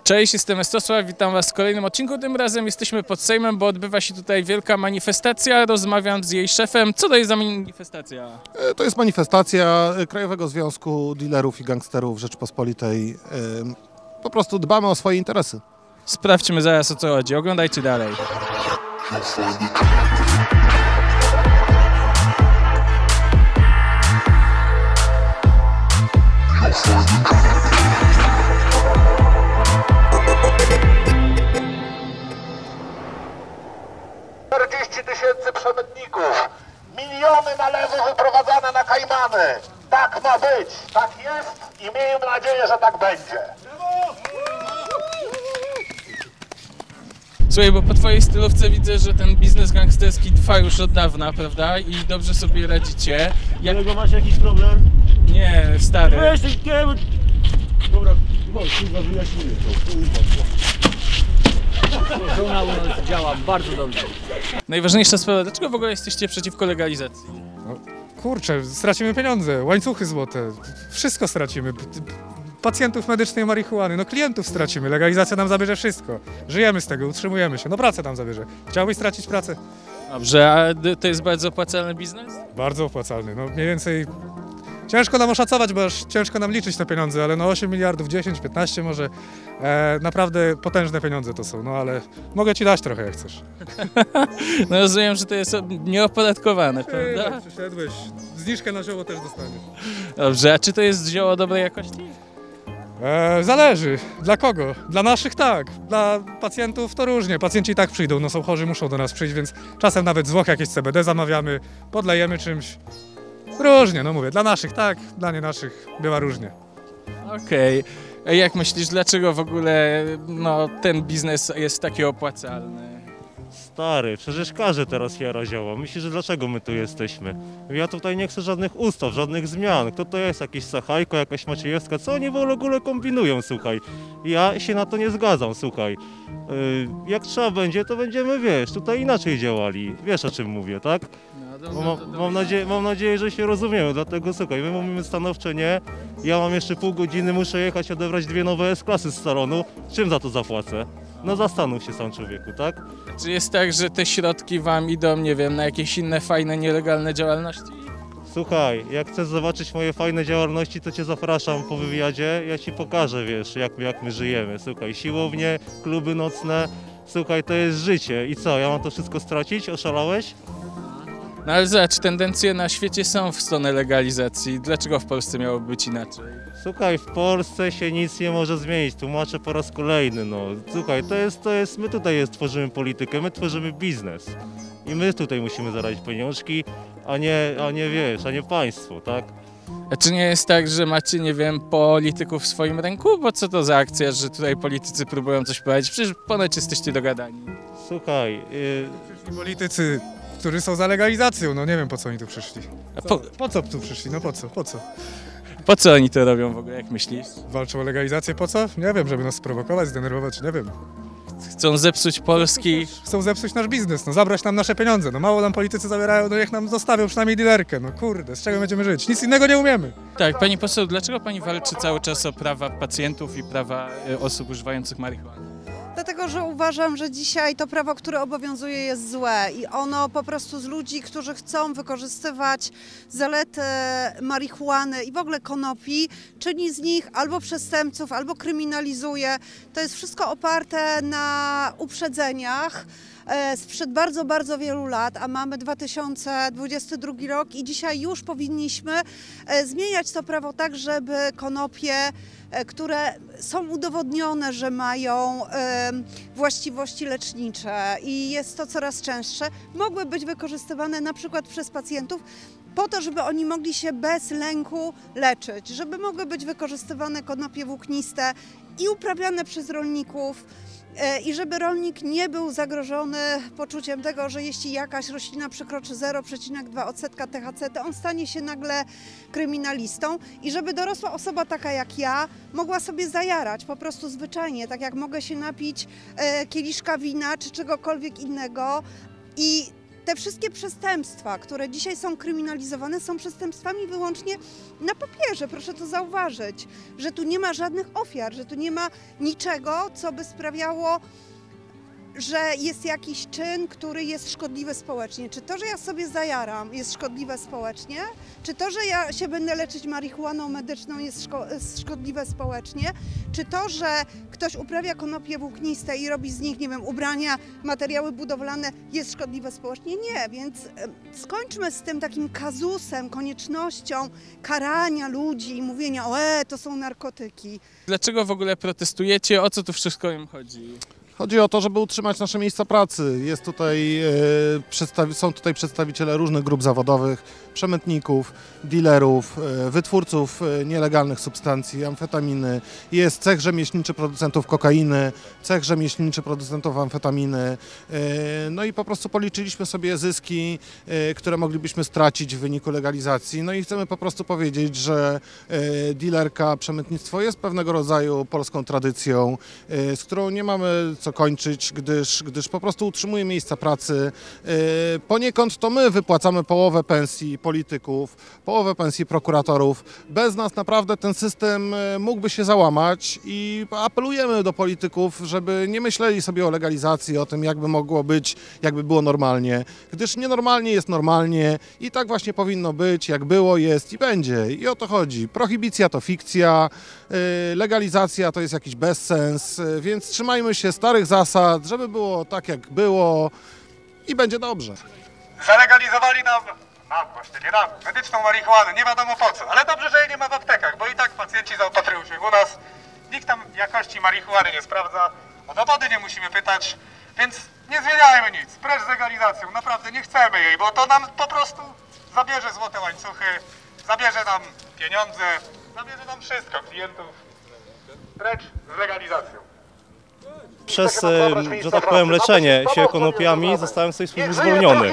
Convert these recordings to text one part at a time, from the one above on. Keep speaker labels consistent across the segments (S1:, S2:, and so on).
S1: Cześć, jestem Estosław, witam Was w kolejnym odcinku. Tym razem jesteśmy pod Sejmem, bo odbywa się tutaj wielka manifestacja. Rozmawiam z jej szefem. Co to jest za manifestacja?
S2: To jest manifestacja Krajowego Związku Dealerów i Gangsterów Rzeczypospolitej. Po prostu dbamy o swoje interesy.
S1: Sprawdźmy zaraz, o co chodzi. Oglądajcie dalej.
S3: 40 000 przemytników, miliony na lewo wyprowadzane na Kajmany. Tak ma być, tak jest i miejmy nadzieję, że tak będzie.
S1: Słuchaj, bo po twojej stylówce widzę, że ten biznes gangsterski trwa już od dawna, prawda? I dobrze sobie radzicie.
S4: Kolego, masz jakiś problem?
S1: Nie, stary.
S4: Weź, dobra, kurwa, wyjaśnię to, kurwa.
S5: Żona u nas działa bardzo dobrze.
S1: Najważniejsza sprawa, dlaczego w ogóle jesteście przeciwko legalizacji?
S6: Kurczę, stracimy pieniądze, łańcuchy złote, wszystko stracimy. Pacjentów medycznej marihuany, no klientów stracimy, legalizacja nam zabierze wszystko. Żyjemy z tego, utrzymujemy się, no pracę nam zabierze. Chciałbyś stracić pracę?
S1: Dobrze, a to jest bardzo opłacalny biznes?
S6: Bardzo opłacalny, no mniej więcej... Ciężko nam oszacować, bo aż ciężko nam liczyć te pieniądze, ale no 8 miliardów, 10, 15 może. Naprawdę potężne pieniądze to są, no ale mogę ci dać trochę jak chcesz.
S1: No rozumiem, że to jest nieopodatkowane, prawda?
S6: Przyszedłeś, zniżkę na zioło też dostaniesz.
S1: Dobrze, a czy to jest zioło dobrej jakości?
S6: Zależy. Dla kogo? Dla naszych tak. Dla pacjentów to różnie. Pacjenci i tak przyjdą, no są chorzy, muszą do nas przyjść, więc czasem nawet z Włoch jakieś CBD zamawiamy, podlejemy czymś. Różnie, no mówię. Dla naszych tak, dla nie naszych bywa różnie.
S1: Okej. A jak myślisz, dlaczego w ogóle ten biznes jest taki opłacalny?
S4: Stary, przecież każdy teraz jara zioło. Myślisz, że dlaczego my tu jesteśmy? Ja tutaj nie chcę żadnych ustaw, żadnych zmian. Kto to jest? Jakieś Sachajko, jakaś Maciejewska? Co oni w ogóle kombinują, słuchaj? Ja się na to nie zgadzam, słuchaj. Jak trzeba będzie, to będziemy, wiesz, tutaj inaczej działali. Wiesz, o czym mówię, tak? Mam nadzieję, że się rozumiemy, dlatego słuchaj, my mówimy stanowczo nie. Ja mam jeszcze pół godziny, muszę jechać odebrać 2 nowe S-klasy z salonu. Czym za to zapłacę? No zastanów się sam, człowieku, tak?
S1: Czy jest tak, że te środki wam idą, nie wiem, na jakieś inne fajne, nielegalne działalności?
S4: Słuchaj, jak chcesz zobaczyć moje fajne działalności, to cię zapraszam po wywiadzie. Ja ci pokażę, wiesz, jak my żyjemy. Słuchaj, siłownie, kluby nocne. Słuchaj, to jest życie. I co, ja mam to wszystko stracić? Oszalałeś?
S1: No ale zobacz, tendencje na świecie są w stronę legalizacji. Dlaczego w Polsce miałoby być inaczej?
S4: Słuchaj, w Polsce się nic nie może zmienić, tłumaczę po raz kolejny, no. Słuchaj, my tutaj tworzymy politykę, my tworzymy biznes. I my tutaj musimy zarabiać pieniążki, a nie państwo, tak?
S1: A czy nie jest tak, że macie, nie wiem, polityków w swoim ręku? Bo co to za akcja, że tutaj politycy próbują coś powiedzieć? Przecież ponoć jesteście dogadani.
S4: Słuchaj...
S6: Przyszli politycy, którzy są za legalizacją, no nie wiem po co oni tu przyszli.
S1: A
S6: Po co tu przyszli, no po co?
S1: po co oni to robią w ogóle, jak myślisz?
S6: Walczą o legalizację, po co? Nie wiem, żeby nas sprowokować, zdenerwować, nie wiem.
S1: Chcą zepsuć Polski.
S6: Chcą zepsuć nasz biznes, no zabrać nam nasze pieniądze, no mało nam politycy zabierają, no niech nam zostawią przynajmniej dealerkę, no kurde, z czego będziemy żyć? Nic innego nie umiemy.
S1: Tak, pani poseł, dlaczego pani walczy cały czas o prawa pacjentów i prawa osób używających marihuany?
S7: Dlatego, że uważam, że dzisiaj to prawo, które obowiązuje, jest złe i ono po prostu z ludzi, którzy chcą wykorzystywać zalety marihuany i w ogóle konopi, czyni z nich albo przestępców, albo kryminalizuje. To jest wszystko oparte na uprzedzeniach sprzed bardzo, bardzo wielu lat, a mamy 2022 rok i dzisiaj już powinniśmy zmieniać to prawo tak, żeby konopie, które są udowodnione, że mają właściwości lecznicze i jest to coraz częstsze, mogły być wykorzystywane na przykład przez pacjentów po to, żeby oni mogli się bez lęku leczyć, żeby mogły być wykorzystywane konopie włókniste i uprawiane przez rolników, i żeby rolnik nie był zagrożony poczuciem tego, że jeśli jakaś roślina przekroczy 0,2 odsetka THC, to on stanie się nagle kryminalistą i żeby dorosła osoba taka jak ja mogła sobie zajarać po prostu zwyczajnie, tak jak mogę się napić kieliszka wina czy czegokolwiek innego i te wszystkie przestępstwa, które dzisiaj są kryminalizowane, są przestępstwami wyłącznie na papierze. Proszę to zauważyć, że tu nie ma żadnych ofiar, że tu nie ma niczego, co by sprawiało, że jest jakiś czyn, który jest szkodliwy społecznie. Czy to, że ja sobie zajaram, jest szkodliwe społecznie? Czy to, że ja się będę leczyć marihuaną medyczną, jest szkodliwe społecznie? Czy to, że ktoś uprawia konopie włókniste i robi z nich, nie wiem, ubrania, materiały budowlane, jest szkodliwe społecznie? Nie, więc skończmy z tym takim kazusem, koniecznością karania ludzi i mówienia, to są narkotyki.
S1: Dlaczego w ogóle protestujecie? O co tu wszystko im chodzi?
S2: Chodzi o to, żeby utrzymać nasze miejsca pracy. Jest tutaj, są tutaj przedstawiciele różnych grup zawodowych, przemytników, dealerów, wytwórców nielegalnych substancji, amfetaminy. Jest cech rzemieślniczy producentów kokainy, cech rzemieślniczy producentów amfetaminy. No i po prostu policzyliśmy sobie zyski, które moglibyśmy stracić w wyniku legalizacji. No i chcemy po prostu powiedzieć, że dealerka, przemytnictwo jest pewnego rodzaju polską tradycją, z którą nie mamy co kończyć, gdyż po prostu utrzymuje miejsca pracy. Poniekąd to my wypłacamy połowę pensji polityków, połowę pensji prokuratorów. Bez nas naprawdę ten system mógłby się załamać i apelujemy do polityków, żeby nie myśleli sobie o legalizacji, o tym, jakby mogło być, jakby było normalnie, gdyż nienormalnie jest normalnie i tak właśnie powinno być, jak było, jest i będzie. I o to chodzi. Prohibicja to fikcja, legalizacja to jest jakiś bezsens, więc trzymajmy się starych zasad, żeby było tak, jak było i będzie dobrze.
S8: Zalegalizowali nam właśnie nie nam, medyczną marihuanę, nie wiadomo po co, ale dobrze, że jej nie ma w aptekach, bo i tak pacjenci zaopatrują się u nas, nikt tam jakości marihuany nie sprawdza, o dowody nie musimy pytać, więc nie zmieniajmy nic, precz z legalizacją, naprawdę nie chcemy jej, bo to nam po prostu zabierze złote łańcuchy, zabierze nam pieniądze, zabierze nam wszystko, klientów, precz z legalizacją.
S4: Przez, że tak powiem, leczenie się konopiami zostałem z tej służby zwolniony.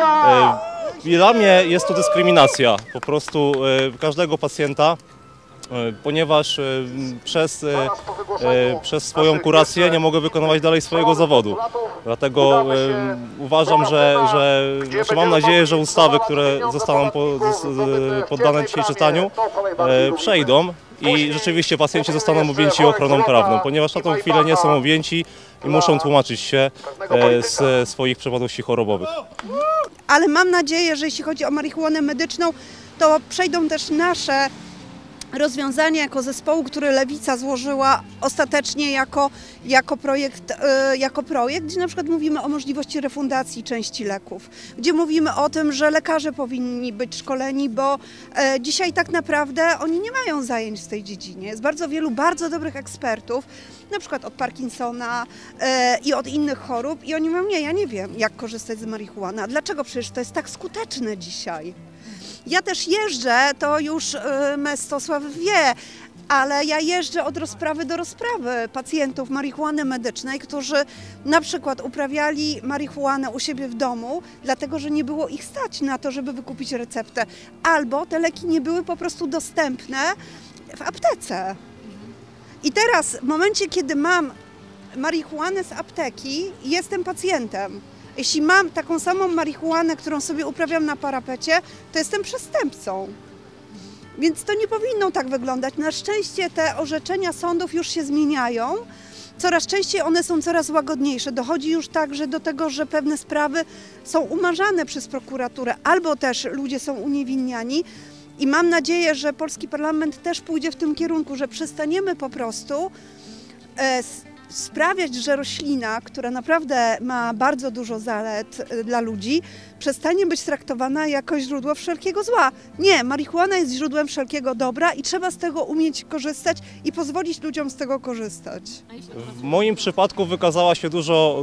S4: Dla mnie jest to dyskryminacja po prostu każdego pacjenta, ponieważ przez swoją kurację nie mogę wykonywać dalej swojego zawodu. Dlatego uważam, znaczy mam nadzieję, że ustawy, które zostaną poddane dzisiaj czytaniu, przejdą i rzeczywiście pacjenci zostaną objęci ochroną prawną, ponieważ na tą chwilę nie są objęci i muszą tłumaczyć się z swoich przewodności chorobowych.
S7: Ale mam nadzieję, że jeśli chodzi o marihuanę medyczną, to przejdą też nasze rozwiązanie jako zespołu, który Lewica złożyła ostatecznie jako projekt, gdzie na przykład mówimy o możliwości refundacji części leków, gdzie mówimy o tym, że lekarze powinni być szkoleni, bo dzisiaj tak naprawdę oni nie mają zajęć w tej dziedzinie. Jest bardzo wielu bardzo dobrych ekspertów, na przykład od Parkinsona i od innych chorób i oni mówią, ja nie wiem, jak korzystać z marihuany. A dlaczego? Przecież to jest tak skuteczne dzisiaj. Ja też jeżdżę, to już Mestosław wie, ale ja jeżdżę od rozprawy do rozprawy pacjentów marihuany medycznej, którzy na przykład uprawiali marihuanę u siebie w domu, dlatego że nie było ich stać na to, żeby wykupić receptę, albo te leki nie były po prostu dostępne w aptece. I teraz w momencie, kiedy mam marihuanę z apteki, jestem pacjentem. Jeśli mam taką samą marihuanę, którą sobie uprawiam na parapecie, to jestem przestępcą. Więc to nie powinno tak wyglądać. Na szczęście te orzeczenia sądów już się zmieniają. Coraz częściej one są coraz łagodniejsze. Dochodzi już także do tego, że pewne sprawy są umarzane przez prokuraturę, albo też ludzie są uniewinniani. I mam nadzieję, że polski parlament też pójdzie w tym kierunku, że przestaniemy po prostu sprawiać, że roślina, która naprawdę ma bardzo dużo zalet dla ludzi, przestanie być traktowana jako źródło wszelkiego zła. Nie, marihuana jest źródłem wszelkiego dobra i trzeba z tego umieć korzystać i pozwolić ludziom z tego korzystać.
S4: W moim przypadku wykazała się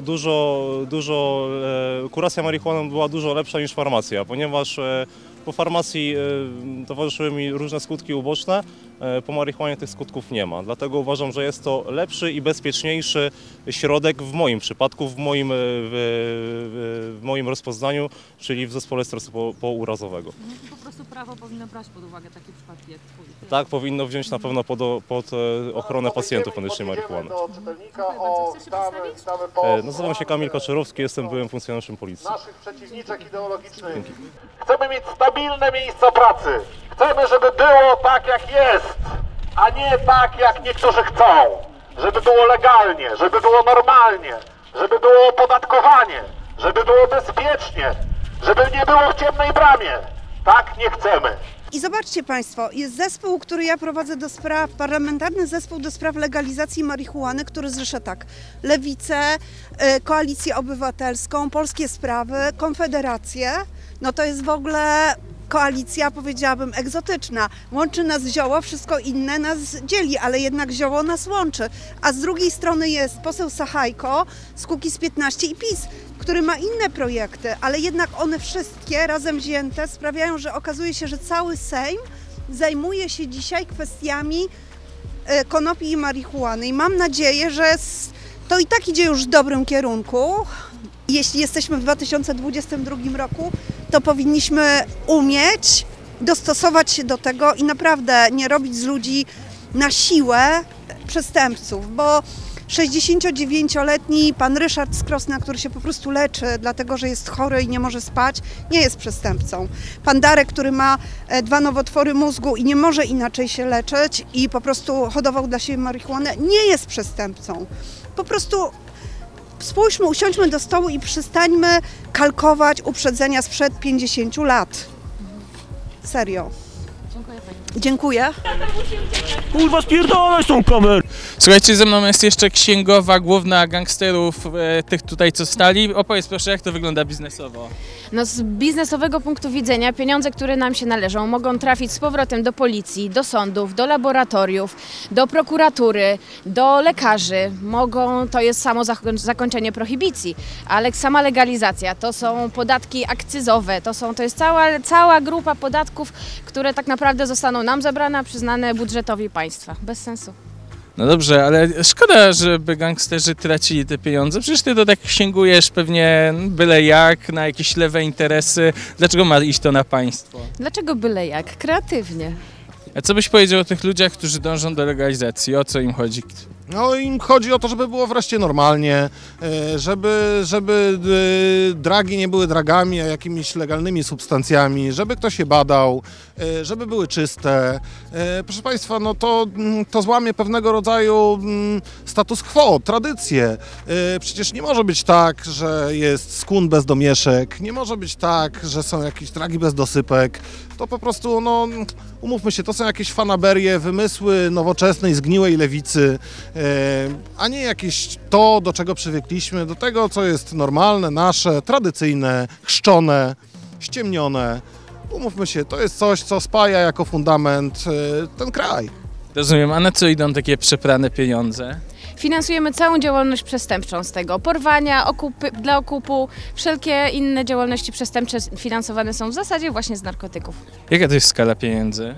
S4: kuracja marihuaną była dużo lepsza niż farmacja, ponieważ po farmacji towarzyszyły mi różne skutki uboczne, po marihuanie tych skutków nie ma. Dlatego uważam, że jest to lepszy i bezpieczniejszy środek w moim przypadku, w moim rozpoznaniu, czyli w zespole stresu pourazowego.
S9: Po prostu prawo powinno brać pod uwagę takie przypadki jak twój.
S4: Tak, powinno wziąć na pewno pod ochronę pacjentów medycznej marihuany. Nazywam się Kamil Kaczorowski, jestem byłym funkcjonariuszem policji.
S3: Naszych przeciwniczek ideologicznych. Chcemy mieć stabilne miejsca pracy. Chcemy, żeby było tak jak jest, a nie tak jak niektórzy chcą. Żeby było legalnie, żeby było normalnie, żeby było opodatkowanie, żeby było bezpiecznie, żeby nie było w ciemnej bramie. Tak nie chcemy.
S7: I zobaczcie Państwo, jest zespół, który ja prowadzę do spraw, parlamentarny zespół do spraw legalizacji marihuany, który zrzesza tak, Lewicę, Koalicję Obywatelską, Polskie Sprawy, Konfederację. No to jest w ogóle koalicja, powiedziałabym, egzotyczna. Łączy nas zioło, wszystko inne nas dzieli, ale jednak zioło nas łączy. A z drugiej strony jest poseł Sachajko z Kukiz15 i PiS, który ma inne projekty, ale jednak one wszystkie razem wzięte sprawiają, że okazuje się, że cały Sejm zajmuje się dzisiaj kwestiami konopi i marihuany. I mam nadzieję, że to i tak idzie już w dobrym kierunku. Jeśli jesteśmy w 2022 roku, to powinniśmy umieć dostosować się do tego i naprawdę nie robić z ludzi na siłę przestępców, bo 69-letni pan Ryszard z Krosna, który się po prostu leczy, dlatego że jest chory i nie może spać, nie jest przestępcą. Pan Darek, który ma 2 nowotwory mózgu i nie może inaczej się leczyć i po prostu hodował dla siebie marihuanę, nie jest przestępcą. Po prostu spójrzmy, usiądźmy do stołu i przestańmy kalkować uprzedzenia sprzed 50 lat. Serio.
S9: Dziękuję pani.
S7: Dziękuję.
S5: Kurwa, spierdolę tą kamerę!
S1: Słuchajcie, ze mną jest jeszcze księgowa główna gangsterów, tych tutaj co stali. Opowiedz proszę, jak to wygląda biznesowo.
S9: No z biznesowego punktu widzenia pieniądze, które nam się należą, mogą trafić z powrotem do policji, do sądów, do laboratoriów, do prokuratury, do lekarzy. To jest samo zakończenie prohibicji, ale sama legalizacja, to są podatki akcyzowe, to jest cała grupa podatków, które tak naprawdę zostaną nam zabrane, a przyznane budżetowi państwa. Bez sensu.
S1: No dobrze, ale szkoda, żeby gangsterzy tracili te pieniądze. Przecież ty to tak księgujesz pewnie byle jak, na jakieś lewe interesy. Dlaczego ma iść to na państwo?
S9: Dlaczego byle jak? Kreatywnie.
S1: A co byś powiedział o tych ludziach, którzy dążą do legalizacji? O co im chodzi?
S2: No im chodzi o to, żeby było wreszcie normalnie, żeby dragi nie były dragami, a jakimiś legalnymi substancjami, żeby ktoś je badał, żeby były czyste. Proszę Państwa, no to złamie pewnego rodzaju status quo, tradycję. Przecież nie może być tak, że jest skun bez domieszek, nie może być tak, że są jakieś dragi bez dosypek. To po prostu, no umówmy się, to są jakieś fanaberie, wymysły nowoczesnej, zgniłej lewicy, a nie jakieś to, do czego przywykliśmy, do tego, co jest normalne, nasze, tradycyjne, chrzczone, ściemnione. Umówmy się, to jest coś, co spaja jako fundament ten kraj.
S1: Rozumiem, a na co idą takie przeprane pieniądze?
S9: Finansujemy całą działalność przestępczą z tego. Porwania, dla okupu, wszelkie inne działalności przestępcze finansowane są w zasadzie właśnie z narkotyków.
S1: Jaka to jest skala pieniędzy?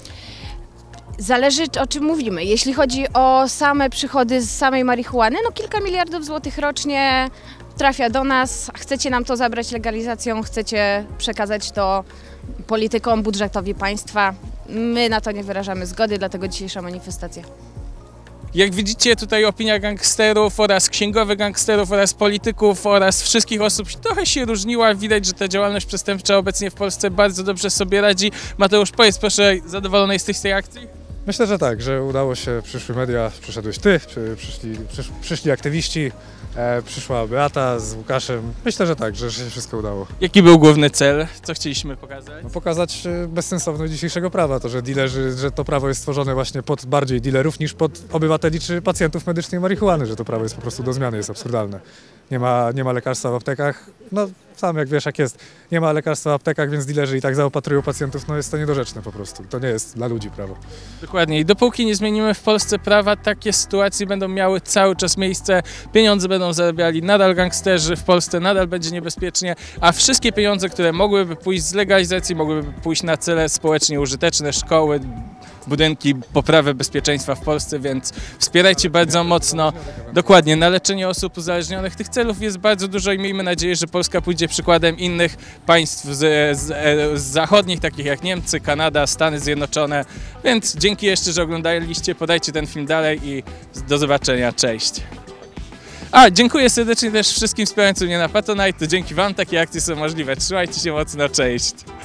S9: Zależy, o czym mówimy. Jeśli chodzi o same przychody z samej marihuany, no kilka miliardów złotych rocznie trafia do nas. Chcecie nam to zabrać legalizacją, chcecie przekazać to politykom, budżetowi państwa. My na to nie wyrażamy zgody, dlatego dzisiejsza manifestacja.
S1: Jak widzicie, tutaj opinia gangsterów oraz księgowych gangsterów oraz polityków oraz wszystkich osób trochę się różniła. Widać, że ta działalność przestępcza obecnie w Polsce bardzo dobrze sobie radzi. Mateusz, powiedz proszę, zadowolony jesteś z tej akcji?
S6: Myślę, że tak, że udało się, przyszły media, przyszedłeś ty, przyszli aktywiści, przyszła Beata z Łukaszem. Myślę, że tak, że się wszystko udało.
S1: Jaki był główny cel? Co chcieliśmy pokazać?
S6: No, pokazać bezsensowność dzisiejszego prawa, to, że dealerzy, że to prawo jest stworzone właśnie pod bardziej dealerów niż pod obywateli czy pacjentów medycznej marihuany, że to prawo jest po prostu do zmiany, jest absurdalne. Nie ma lekarstwa w aptekach, no sam jak wiesz jak jest, nie ma lekarstwa w aptekach, więc dealerzy i tak zaopatrują pacjentów, no jest to niedorzeczne po prostu, to nie jest dla ludzi prawo.
S1: Dokładnie i dopóki nie zmienimy w Polsce prawa, takie sytuacje będą miały cały czas miejsce, pieniądze będą zarabiali nadal gangsterzy, w Polsce nadal będzie niebezpiecznie, a wszystkie pieniądze, które mogłyby pójść z legalizacji, mogłyby pójść na cele społecznie użyteczne, szkoły, budynki, poprawę bezpieczeństwa w Polsce, więc wspierajcie bardzo mocno. Dokładnie, na leczenie osób uzależnionych tych celów jest bardzo dużo i miejmy nadzieję, że Polska pójdzie przykładem innych państw z zachodnich, takich jak Niemcy, Kanada, Stany Zjednoczone. Więc dzięki jeszcze, że oglądaliście, podajcie ten film dalej i do zobaczenia, cześć. Dziękuję serdecznie też wszystkim wspierającym mnie na Patronite, to dzięki Wam takie akcje są możliwe. Trzymajcie się mocno, cześć.